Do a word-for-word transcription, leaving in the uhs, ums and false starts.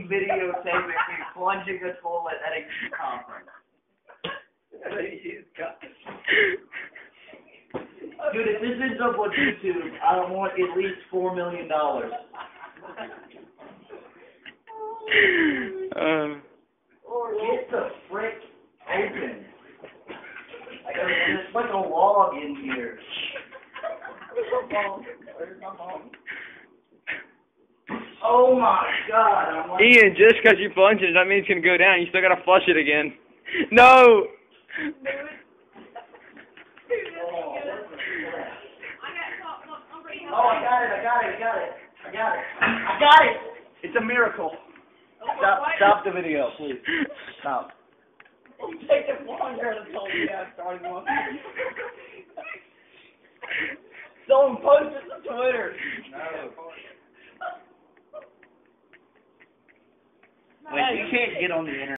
fucking videotaping me plunging a toilet at a conference. Dude, if this ends up on YouTube, I want at least four million dollars. Uh, Get the frick open. There's like a log in here. Oh my god. I'm like, Ian, just because you plunge it, that means it's going to go down. You still got to flush it again. No! oh, I got it, I got it, I got it. I got it. I got it! It's a miracle. Stop, stop the video, please. Stop. Take it longer than told you guys starting one. Someone post it to Twitter. No. Wait, you can't get on the internet.